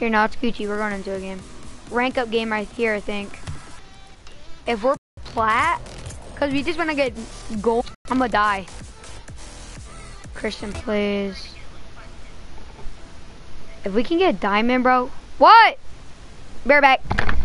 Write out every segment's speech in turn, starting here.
Here, now it's Gucci. We're going into a game. Rank up game right here, I think. If we're plat, because we just want to get gold, I'm going to die. Christian plays. If we can get diamond, bro. What? Bareback.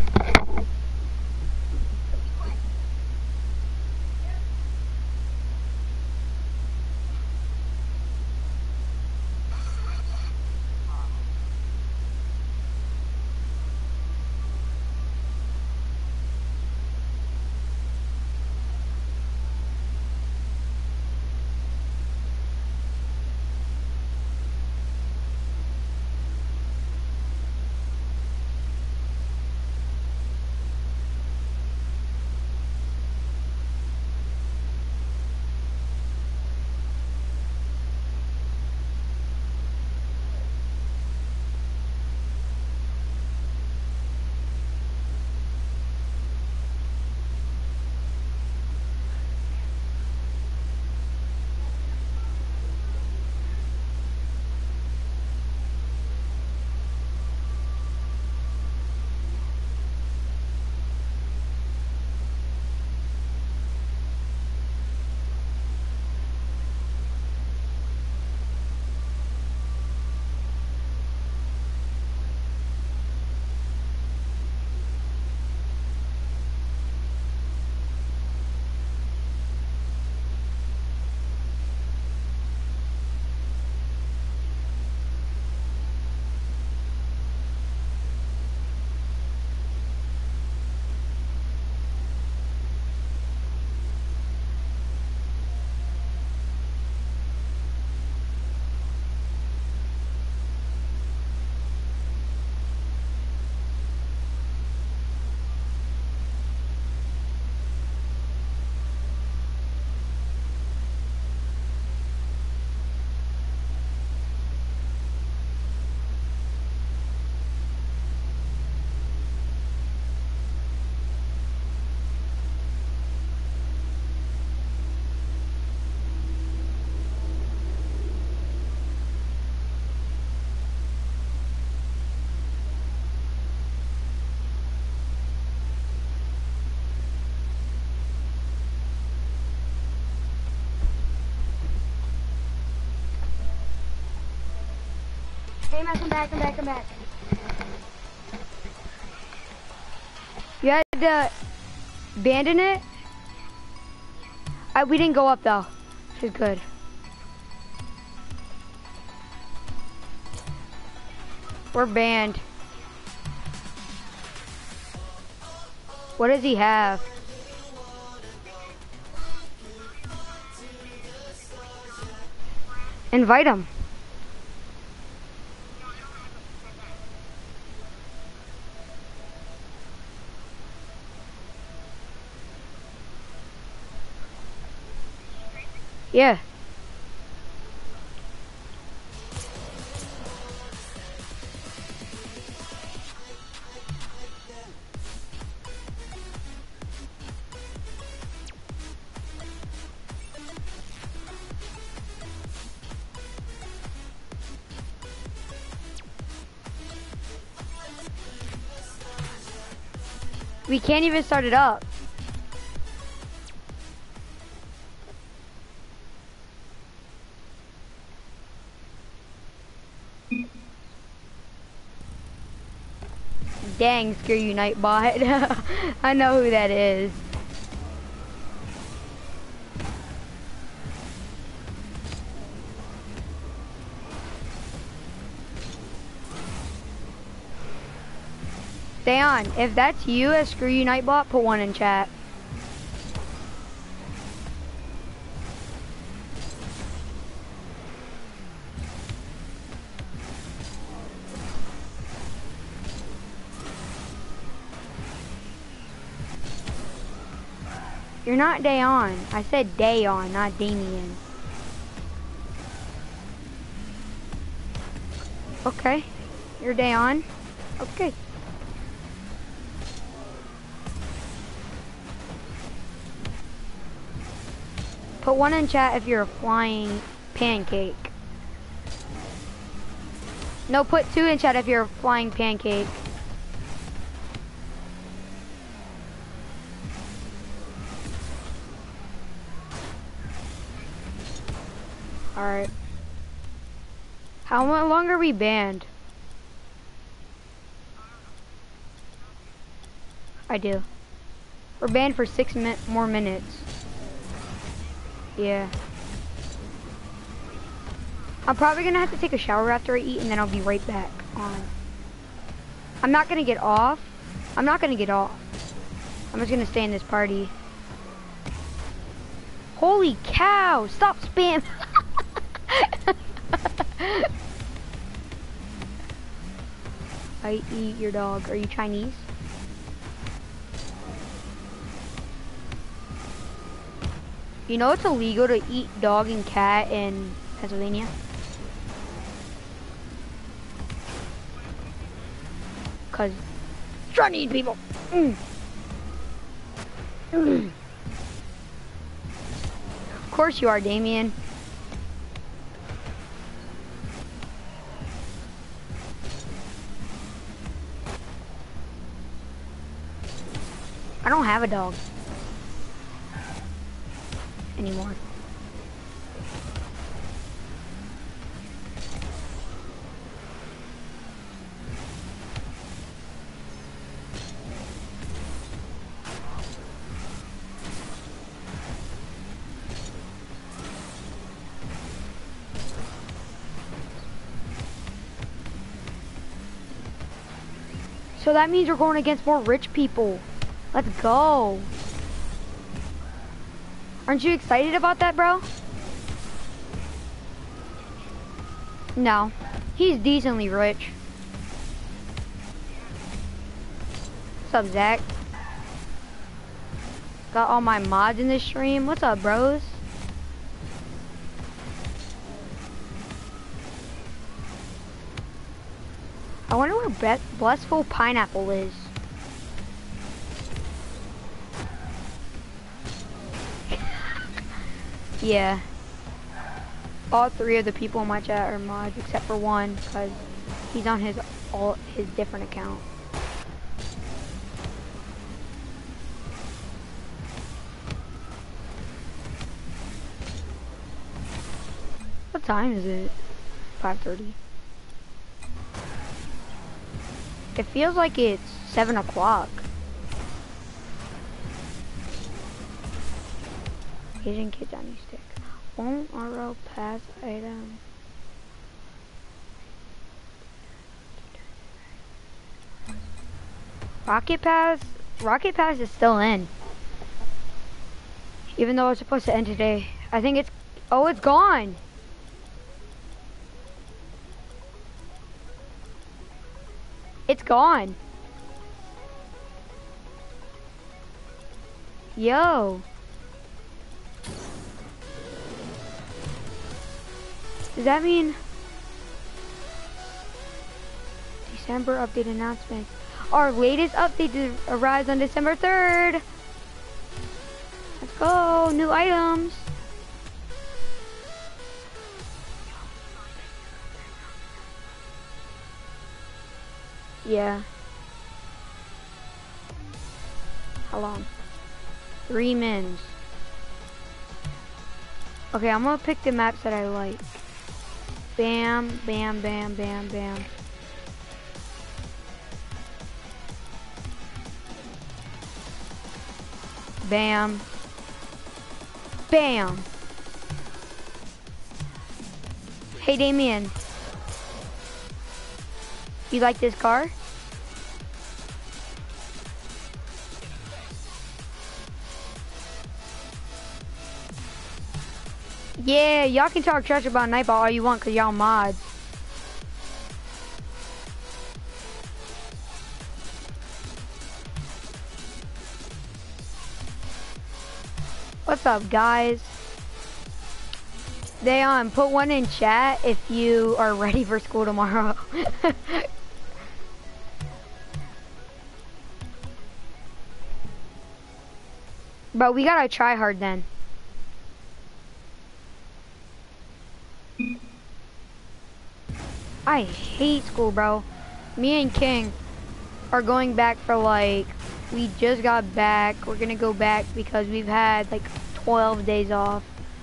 Hey, man, come back. You had to abandon it? We didn't go up though, which is good. We're banned. What does he have? Invite him. Yeah. We can't even start it up. Dang, Screw You Nightbot. I know who that is. Stay on. If that's you as Screw You Nightbot, put one in chat. You're not Dayon. I said Dayon, not Damien. Okay. You're Dayon. Okay. Put one in chat if you're a flying pancake. No, put 2 in chat if you're a flying pancake. Alright. How long are we banned? I do. We're banned for 6 more minutes. Yeah. I'm probably gonna have to take a shower after I eat and then I'll be right back on. I'm not gonna get off. I'm not gonna get off. I'm just gonna stay in this party. Holy cow! Stop spam! I eat your dog. Are you Chinese? You know it's illegal to eat dog and cat in Pennsylvania? Cause trying to eat people. Of course you are, Damien. I don't have a dog anymore. So that means we're going against more rich people. Let's go. Aren't you excited about that, bro? No. He's decently rich. What's up, Zach? Got all my mods in this stream. What's up, bros? I wonder where Blissful Pineapple is. Yeah. All 3 of the people in my chat are mods except for one, because he's on his different account. What time is it? 5:30. It feels like it's 7 o'clock. Asian kids on your stick. Won't RO pass item. Rocket Pass is still in. Even though it's supposed to end today. I think it's, oh, it's gone. It's gone. Yo. Does that mean December update announcement? Our latest update arrives on December 3rd. Let's go, new items. Yeah. How long? 3 mins. Okay, I'm gonna pick the maps that I like. Bam, bam, bam, bam, bam. Bam. Bam. Hey, Damien. You like this car? Yeah, y'all can talk trash about Nightball all you want, cause y'all mods. What's up, guys? They put one in chat if you are ready for school tomorrow. But we gotta try hard then. I hate school, bro. Me and King are going back for like, we just got back. We're gonna go back because we've had like 12 days off.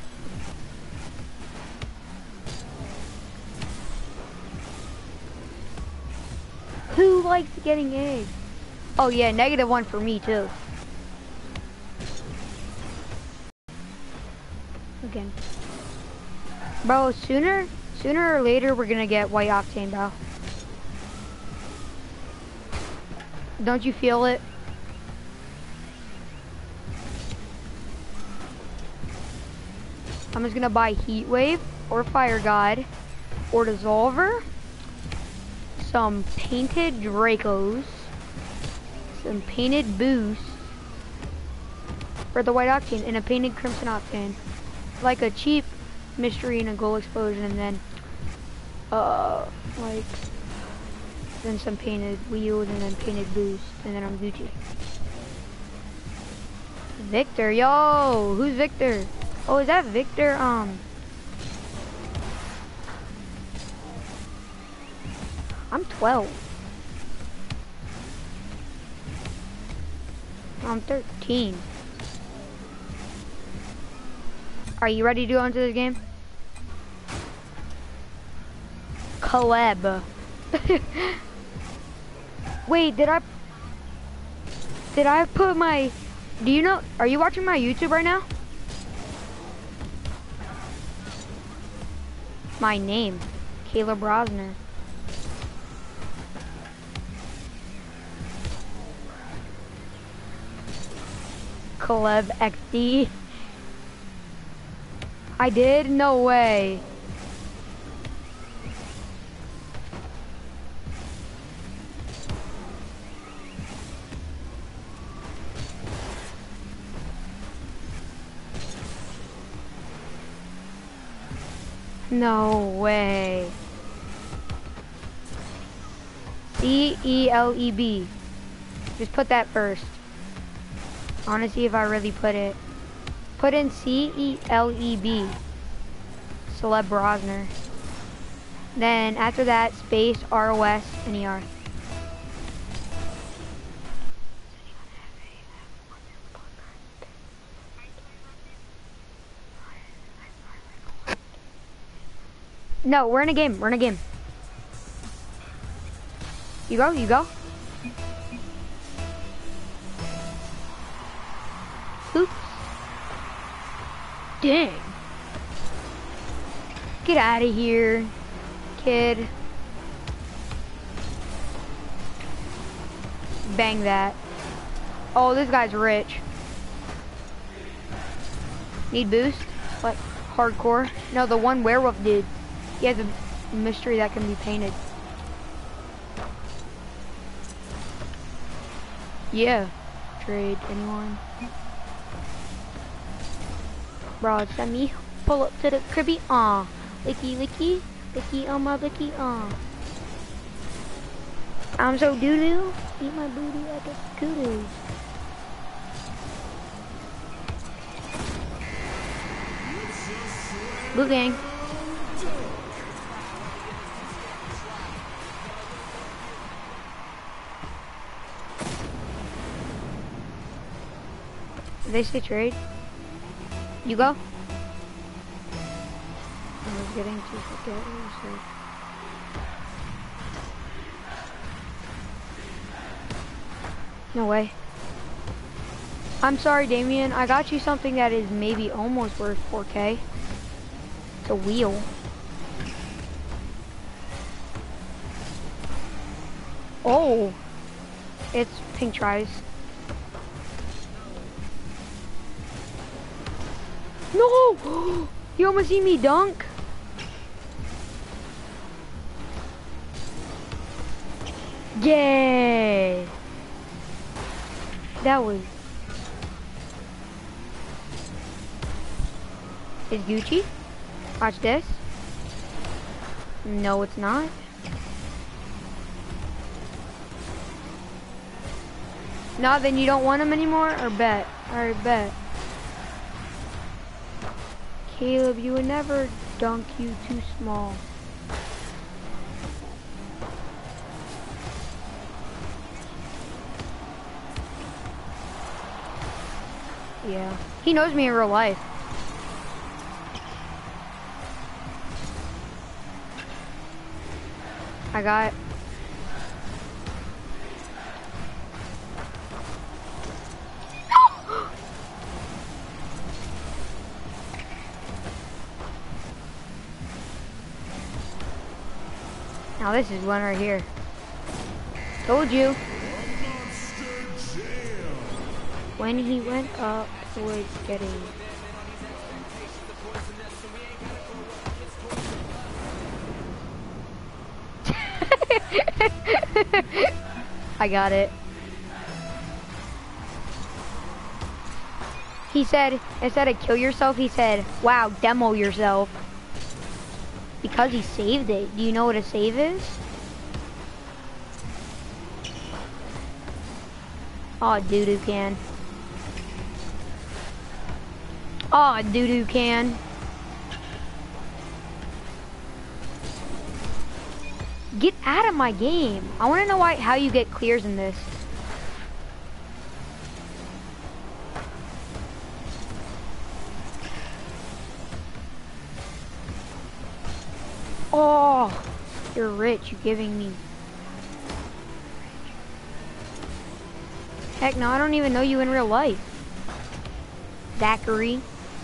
Who likes getting eggs? Oh yeah, -1 for me too. Again. Bro, sooner or later we're gonna get white octane, bro. Don't you feel it? I'm just gonna buy Heat Wave or Fire God or Dissolver, some painted Dracos, some painted Boost for the white octane, and a painted Crimson octane. Like a cheap mystery and a gold explosion, and then like then some painted wheels and then painted Boost, and then I'm Gucci. Victor, yo, who's Victor? Oh, is that Victor? I'm 12. I'm 13. Are you ready to go into this game? Collab. Wait, did I put my, do you know, are you watching my YouTube right now? My name, Caleb Rosner. Collab XD. I did? No way. No way. C-E-L-E-B. Just put that first. I want to see if I really put it. Put in C-E-L-E-B. Celeb Rosner. Then after that, space R-O-S-N-E-R. No, we're in a game. We're in a game. You go, you go. Oops. Dang. Get out of here, kid. Bang that. Oh, this guy's rich. Need boost? What? Hardcore? No, the one werewolf did. He has a mystery that can be painted. Yeah. Trade anyone. Bro, it's let me pull up to the cribby. Licky, licky, licky on my licky. I'm so doo-doo. Eat my booty like a kudu. Blue gang. Did they say trade? You go? I was getting to forget what you said. No way. I'm sorry, Damien. I got you something that is maybe almost worth 4K. It's a wheel. Oh! It's pink tries. No! You almost see me dunk? Yay! That was... Is Gucci? Watch this. No, it's not. No, then you don't want him anymore? Or bet? Alright, bet. Caleb, you would never dunk, you too small. Yeah. He knows me in real life. I got... Now this is one right here. Told you. When he went up was getting... I got it. He said, instead of kill yourself, he said, wow, demo yourself. Because he saved it. Do you know what a save is? Oh, doo-doo can. Oh, doo-doo can. Get out of my game. I want to know how you get clears in this. Oh, you're rich. You're giving me. Heck no, I don't even know you in real life. Zachary.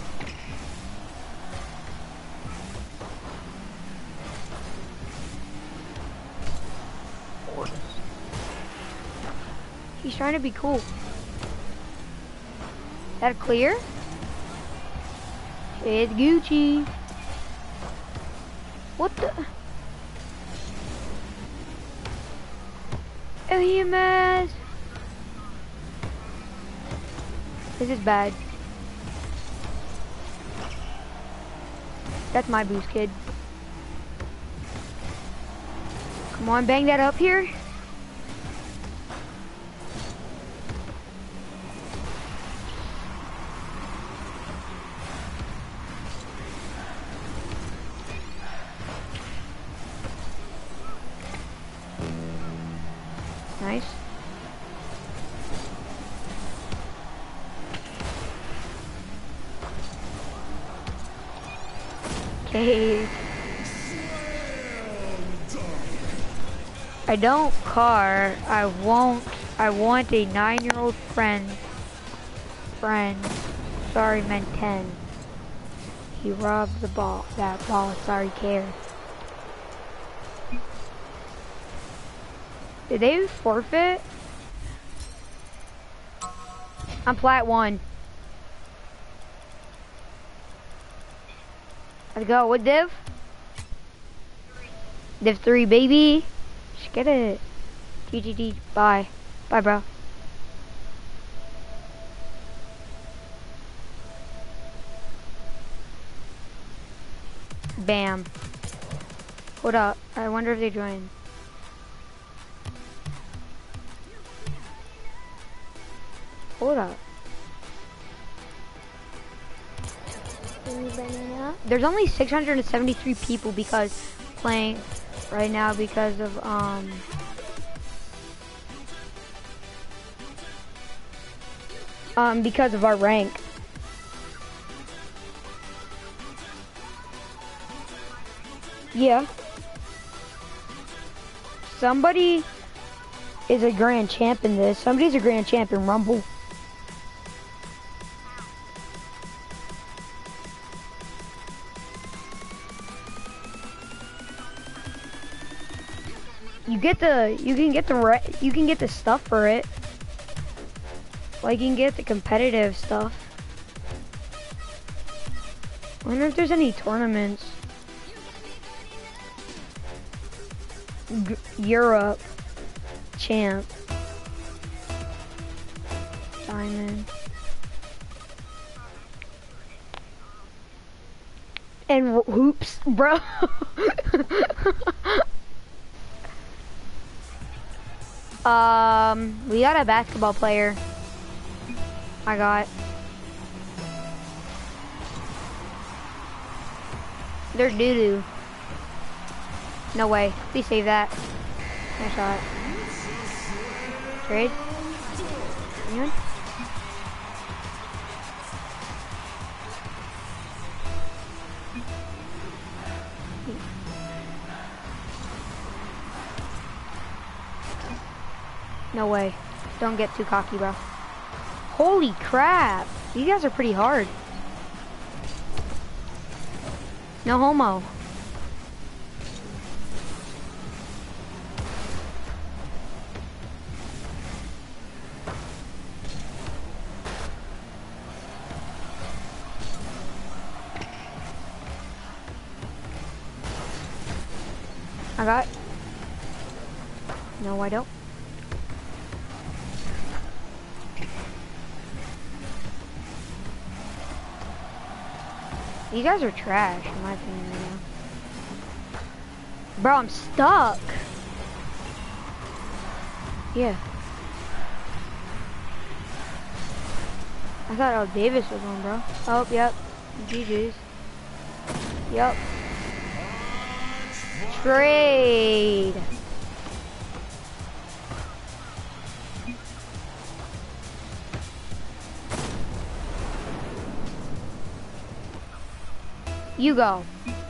He's trying to be cool. Is that clear? It's Gucci. What the? EMS. This is bad. That's my boost, kid. Come on, bang that up here. Nice. Okay. I don't car. I want a 9-year-old friend. Sorry, meant 10. He robbed that ball. Sorry, care. Did they forfeit? I'm plat 1. Let's go. What div? Div 3, baby. Just get it. GGD. Bye. Bye, bro. Bam. Hold up. I wonder if they joined. Hold up. There's only 673 people playing right now because of because of our rank. Yeah. Somebody is a grand champ in this. Somebody's a grand champ in Rumble. You can get the stuff for it. Like you can get the competitive stuff. I wonder if there's any tournaments. Europe champ. Diamond. And hoops, bro. We got a basketball player. I got. They're doo-doo. No way. Please save that. Nice shot. Trade. Anyone? No way. Don't get too cocky, bro. Holy crap. These guys are pretty hard. No homo. I got. No, I don't. You guys are trash, in my opinion, right now. Bro, I'm stuck. Yeah. I thought El Davis was on, bro. Oh, yep. GG's. Yep. Trade. You go.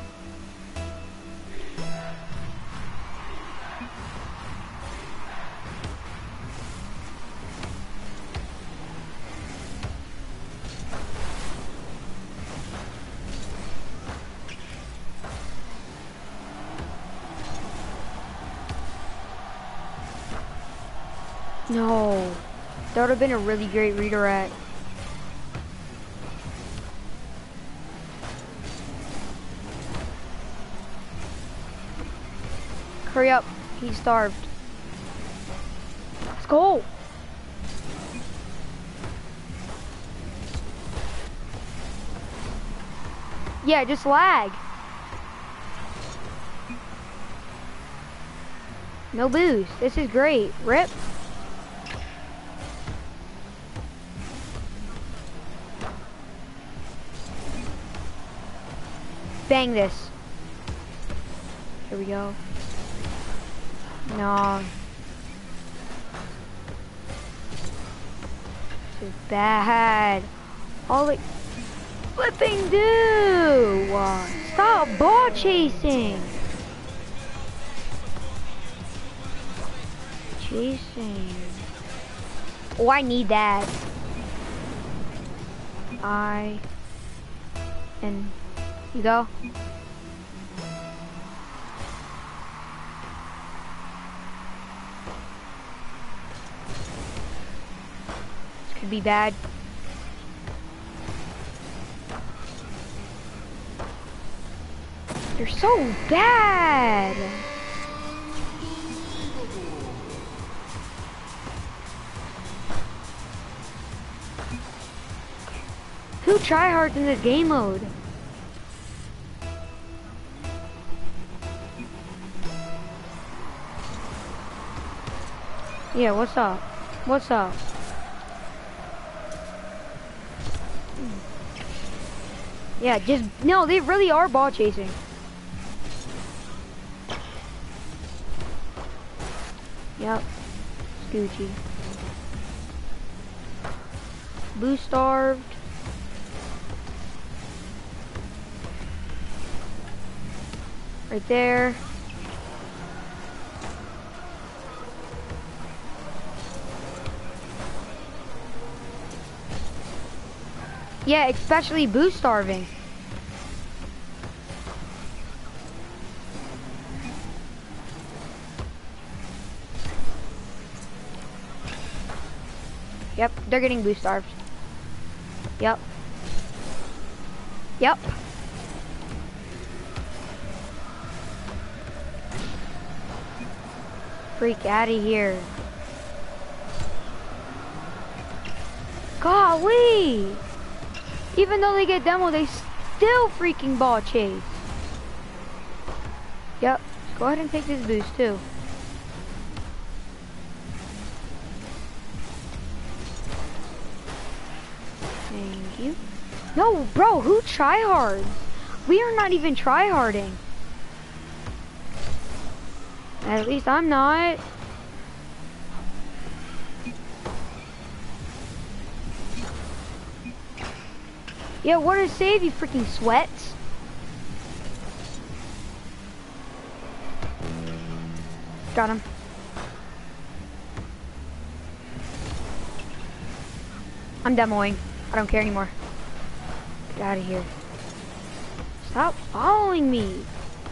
No. That would have been a really great redirect. Hurry up. He's starved. Let's go. Yeah, just lag. No boost. This is great. Rip. Bang this. Here we go. No. This is bad. All it flipping do. Stop ball chasing. Chasing. Oh, I need that. You go. This could be bad. You're so bad. Who tryhards in this game mode? Yeah, what's up? What's up? Yeah, just, no, they really are ball chasing. Yep. Scoochie. Blue starved. Right there. Yeah, especially boost starving. Yep, they're getting boost starved. Yep. Yep. Freak out of here. Golly! Even though they get demo, they still freaking ball chase. Yep. Go ahead and take this boost too. Thank you. No, bro, who tryhards? We are not even tryharding. At least I'm not. Yeah, what a save, you freaking sweats. Got him. I'm demoing. I don't care anymore. Get out of here. Stop following me.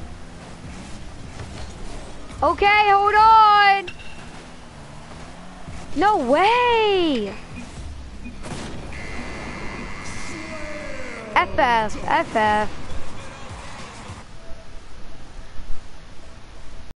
Okay, hold on. No way. FF.